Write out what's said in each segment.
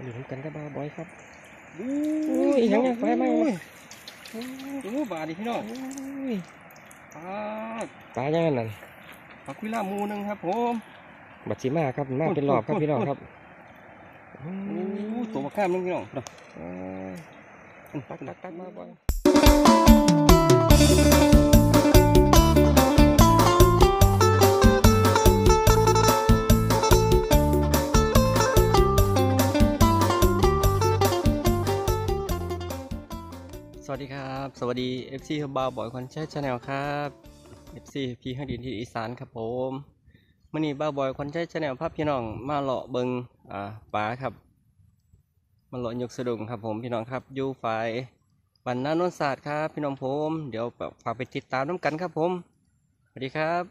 อยู่กันกับบ่าวบอยครับอู้ยยังไฟไหมบาดิพี่น้องปลาอย่างนั้นปลาคุยล่ามูนึงครับผมบัดสีมาครับมาเป็นรอบครับพี่น้องครับตัวมาข้ามนึงพี่น้องตักมาบ่อยสวัสดีครับสวัสดี FC บ่าวบอยคอนแชทชาแนลครับ FC พี่ข้างดินที่อีสานครับผมมื่อนี้บ่าวบอยคอนแชทชาแนลภาพพี่น้องมาเลาะเบิงปลาครับมาเลาะยกสะดุ้งครับผมพี่น้องครับอยู่ฝ่ายบ้านนาโนนศาสตร์ครับพี่น้องผมเดี๋ยวฝากไปติดตามน้ำกันครับผมสวัสดีครับ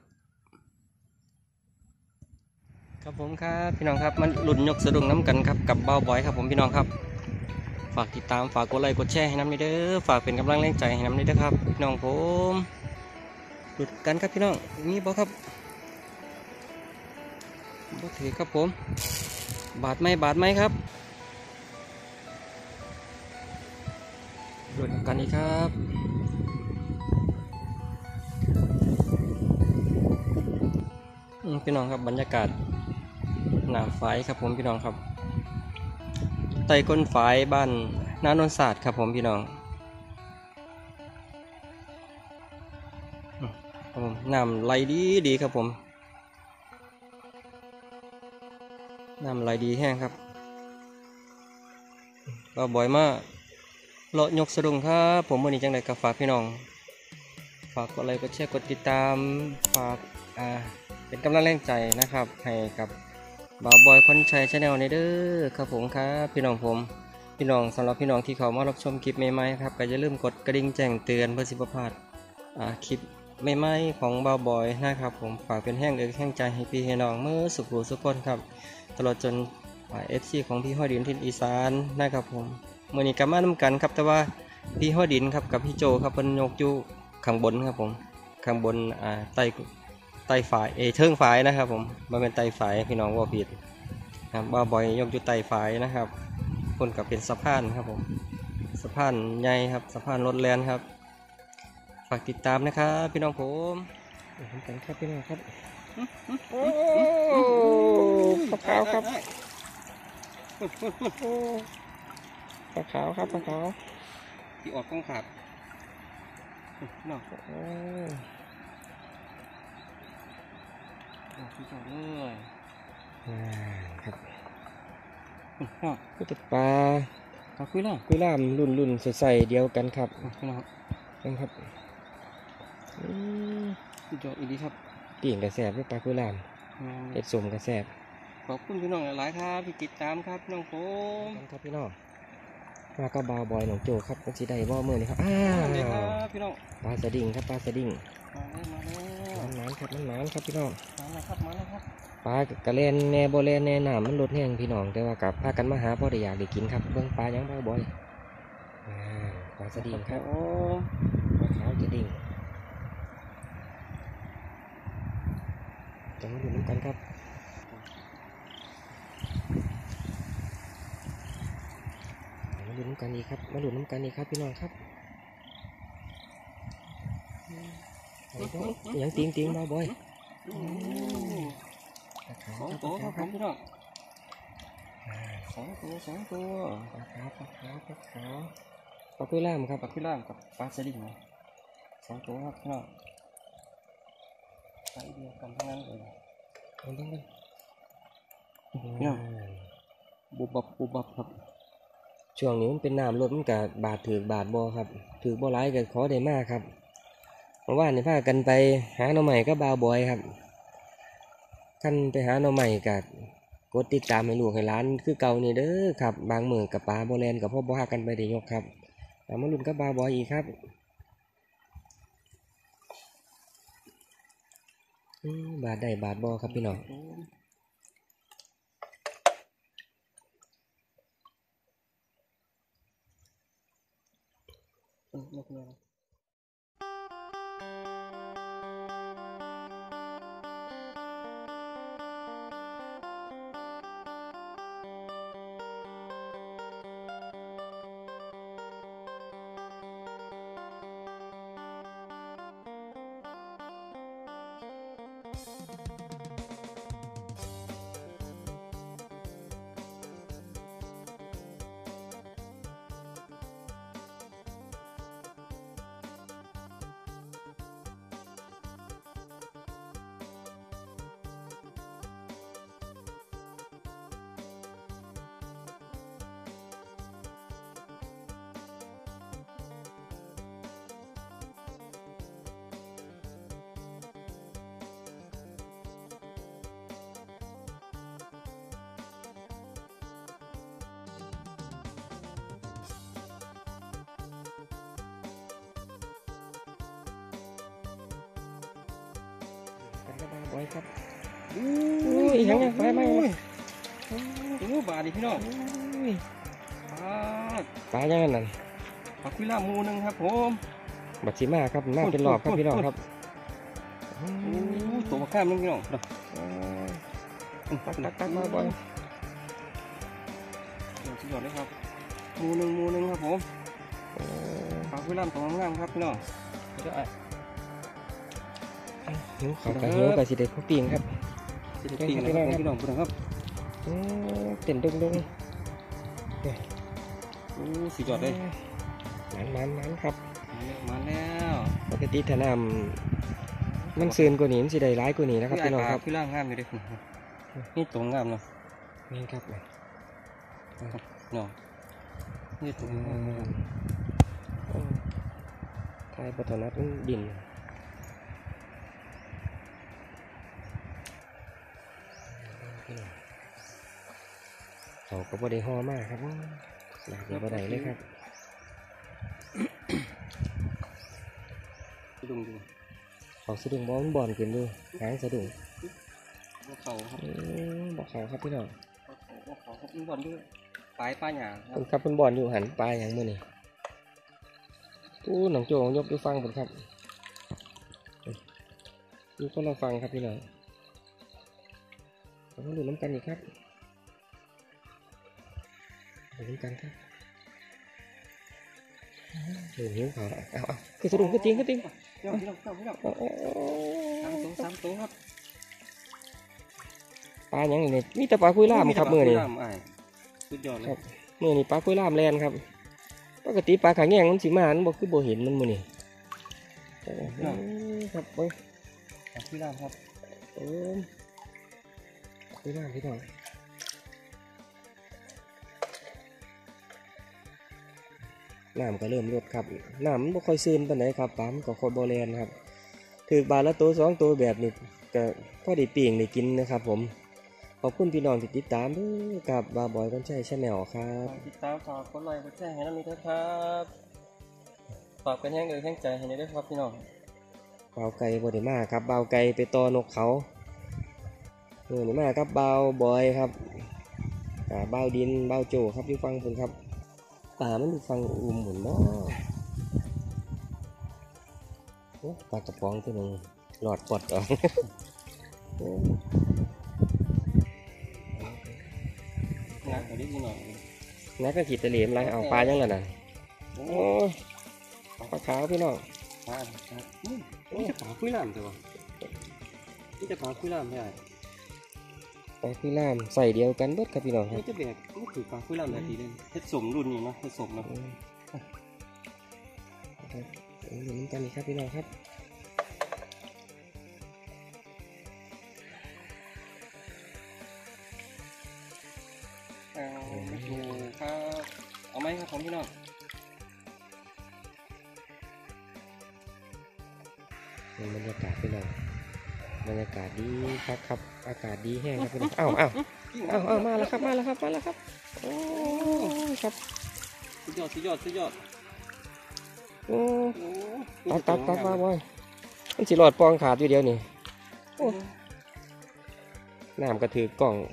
ครับผมครับพี่น้องครับมันหลุดยกสะดุ้งน้ำกันครับกับบ่าวบอยครับผมพี่น้องครับฝากติดตามฝากกดไลค์กดแชร์ให้น้ำเด้อฝากเป็นกำลังแรงใจให้น้ำเด้อครับพี่น้องผมหลุดกันครับพี่น้องมีบ่ครับบ่ถือครับผมบาดไหมครับหลุดกันอีกครับพี่น้องครับบรรยากาศหน้าฝายครับผมพี่น้องครับไต่ก้นฝายบ้านนาโนนศาสตร์ครับผมพี่น้องน้ำไหลดีครับผมน้ำไหลดีแห้งครับก็บ่อยมากเลาะยกสะดุ้งครับผมวันนี้จังไดก็ฝากพี่น้องฝากกดไลค์กดแชร์กดติดตามฝากเป็นกำลังแรงใจนะครับให้กับบ่าวบอยคนชัยชาแนลในเด้อครับผมครับพี่น้องผมพี่น้องสำหรับพี่น้องที่เขามารับชมคลิปใหม่ๆครับก็อย่าลืมกดกระดิ่งแจ้งเตือนเพื่อสิบพลาดคลิปใหม่ๆของบ่าวบอยนะครับผมฝากเป็นแห้งแห้งใจให้พี่ให้น้องเมื่อสุขสุขคนครับตลอดจนFC ของพี่ห้อยดินทินอีสานนะครับผมเมื่อนี้กลับมานำกันครับแต่ว่าพี่ห้อยดินครับกับพี่โจครับเป็นยกอยู่ข้างบนครับผมข้างบนไต่ฝายเทิงฝายนะครับผมมันเป็นไต่ฝายพี่น้องว่าผิดครับบ่าวบอยยกอยู่ไต่ฝายนะครับคนกับเป็นสะพานครับผมสะพานใหญ่ครับสะพานรถแลนครับฝากติดตามนะครับพี่น้องผมกันครับพี่น้องครับปลาขาวครับปลาขาวครับปลาขาวที่ออกกล้องขาดน้องพี่จอดเลยครับก็จะปลาคุยล่ามรุ่นใส่เดียวกันครับพี่น้องครับพี่จอดอีกดีครับปีกกระแสบด้วยปลาคุยล่ามเอ็ดสมกระแสบขอบคุณพี่น้องหลายครับที่ติดตามครับพี่น้องผมครับพี่น้องมาก็บ่าวบอยหนองโจครับเป็นสีใดบ่เมื่อนี่ครับพี่น้องปลาสดิ้งครับปลาสดิ้งมาแล้วน้ำครับน้ำครับพี่น้องมาแล้วครับปลากระเลนแน่โบเลนแน่หนามมันลดแห้งพี่น้องแต่ว่ากับพากันมาหาพ่อได้อยากได้กินครับเบื้องปลายังบ่าวบอยปลาสดิ้งครับปลาขาวจะดิ้งจะมาดูน้ำกันครับมาลุ้นน้ำกันอีกครับมาลุ้นน้ำกันอีกครับพี่น้องครับยังติงบ่าวบอยสองตัวครับพี่น้องสองตัวปลาขาวปลาคุยล่ามครับปลาคุยล่ามกับปลาสลิงสองตัวครับพี่น้องใช้เดียวกันทั้งนั้นเลยพี่น้องบุบบับครับช่วงนี้มันเป็นน้ำลดมันกับบาดถือบาดบ่ครับถือบ่ร้ายกันขอได้มากครับเมื่อวานนี่พากันไปหาหน่อใหม่ก็บ่าวบอยครับขั้นไปหาหน่อใหม่กับกดติดตามให้ลูกให้ร้านคือเก่านี่เด้อครับบางมือกับปลาโบแลนกับพ่อบ่ากันไปเดี๋ยกครับมาลุ้นกับบ่าวบอยอีกครับบาดได้บาดบ่ครับพี่น้องไว้ครับอุ้ยยังไงไปไหมโอ้บาดดิพี่น้องอุ้ยบาดปลายังไงนั่นปลาคุยล่ามูนึงครับผมบัดสีมาครับมาเป็นรอบครับพี่น้องครับโอ้ตัวมาข้ามนึงพี่น้องตักมาบ่อยสุดยอดเลยครับมูนึงครับผมปลาคุยล่าตัวงามครับพี่น้องเดี๋ยวหิวเขากระหิวกระสีเด็ดพวกปีงครับจะได้ปิ้งนะครับพี่น้องครับเต้นดึงโอ้สุดยอดเลยมันครับมาแล้วปกติถ้าน้ำมันซึนกว่านี้มันสิได้ร้ายกว่านี้นะครับพี่น้องครับคุยล่างามอยู่เลยนี่ตัวงามเนาะนี่ครับเนาะนี่ตัวงามทายปัทนัดมันดินเขาก็บ่ได้ห่อมากครับหลากบ่ได้เลยครับสะดุ้งดูเขาสะดุ้งบ่อนขึ้นดูหางสะดุ้งเขาครับบอกเขาครับพี่น้องเขาครับบอลด้วยปลายปลาหยาครัคุบณครับคุณบอลอยู่หันปลาอย่างมื่อนี่หนังโจงยกดูฟังผมครับดูก็เราฟังครับพี่น้องเราต้องดูน้ำกันอีกครับดูน้ำกันครับดูหิวเขาเอาคือสะดุ้งก็จริงพี่น้องสามตัวครับปลาอย่างนี้มีแต่ปลาคุยล่ามครับมือนี่สุดยอดเลยมือนี่ปลาคุยล่ามแลนครับปกติปลาขาแง่งมันสีมามันบอกคือโบเห็นมันมือนี่ครับเบิ้งพี่ล่ามครับคุยล่ามพี่น้องน้ำก็เริ่มลดครับน้ำมันบ่ค่อยซึมปานไหนครับปลามันก็ค่อยบ่แลนครับถือบาทละตัว2ตัวแบบนี้ก็พอได้ปีงได้กินนะครับผมขอบคุณพี่น้องที่ติดตามด้วยกับบาบอยกันใช้ชาแนลครับติดตามฝากกดไลค์กดแชร์ให้น้องมีครับฝากเป็นแห้งเลยแห้งใจให้ด้วยครับพี่น้องเบาไก่บ่ได้มาครับเบาไก่ไปต่อนกเขานี่มาครับเบาบอยครับเบาดินเบาโจครับอยู่ฟังผมครับป่ามันอยู่ฟังหมุนเนาะปลากระป๋องตัวนึงหลอดปอดออกงานของพี่น้องนักก็ขีดตะเหลียมไรเอาปลายังล่ะน่ะโอ้ปลาขาวพี่น้องปลาครับนี่จะปลาคุยล่ามใช่ปะนี่จะปลาคุยล่ามใช่ไหมปลาพี่ล่ามใส่เดียวกันเบิดครับพี่น้องครับนี่จะแบกนี่ถือปลาคุยล่ามแบบนี้เลยเฮ็ดสมรุ่นนี้เนาะเฮ็ดสมเนาะครับอยู่น้ำกันนี่ครับพี่น้องครับดูครับเอาไหมครับผมพี่น้องบรรยากาศพี่น้องบรรยากาศดีครับอากาศดีแห้งครับพี่น้องอ้าวมาแล้วครับโอ้ครับสุดยอดโอ้ตักมาบ่อยมันสิหลอดปองขาดอยู่เดียวนี่น้ำกระถือกล่อง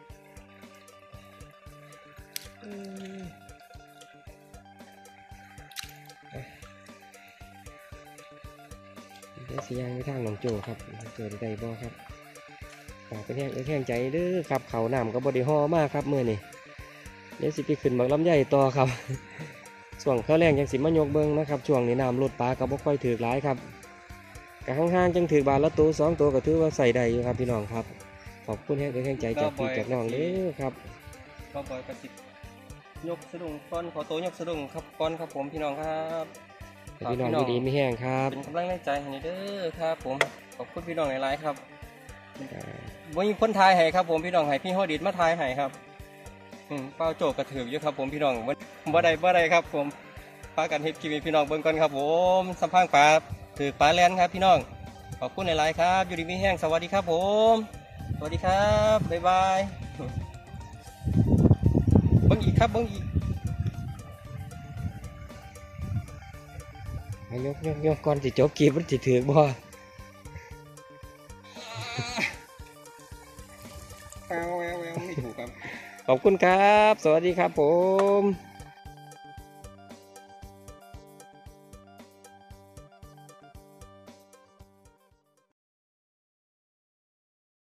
เดี๋ยวสิย่างไปทางหนองโจครับเกิดได้บ่ครับฝากเป็นแห้งใจเด้อครับเขาน้ำก็บ่ได้ห่อมากครับมื้อนี้เดี๋ยวสิไปขึ้นบักลำไยต่อครับ ช่วงข้าวแรงยังสิมายกเบิ้งนะครับช่วงนี้น้ำลดปลาก็บ่ค่อยถือหลายครับกะห่างๆจังถือบาทละตัว2ตัวก็ถือว่าใส่ได้อยู่ครับพี่น้องครับขอบคุณแห้งใจจากพี่จากน้องเด้อครับก็บอยกระติบยกสะดุ้งก้อนขอตัวยกสะดุ้งครับก้อนครับผมพี่น้องครับพี่น้องดีไม่แห้งครับเป็นกำลังใจให้เด้อครับผมขอบคุณพี่น้องหลายๆครับวันนี้คนไทยให้ครับผมพี่น้องให้พี่ฮอดิดมาไทยให้ครับเป้าโจกกระถืออยู่ครับผมพี่น้องบ่ได้ครับผมปลากันเฮ็ดกินพี่น้องเบิ่งก่อนครับผมสัมพังปลาถือปลาแลนครับพี่น้องขอบคุณหลายๆครับอยู่ดีมีแห้งสวัสดีครับผมสวัสดีครับบ๊ายบายเบิ่งอีกครับเบิ่งอีกยกก่อนสิจบกีบมันสิถือบ่ขอบคุณครับ สวัสดีครับผม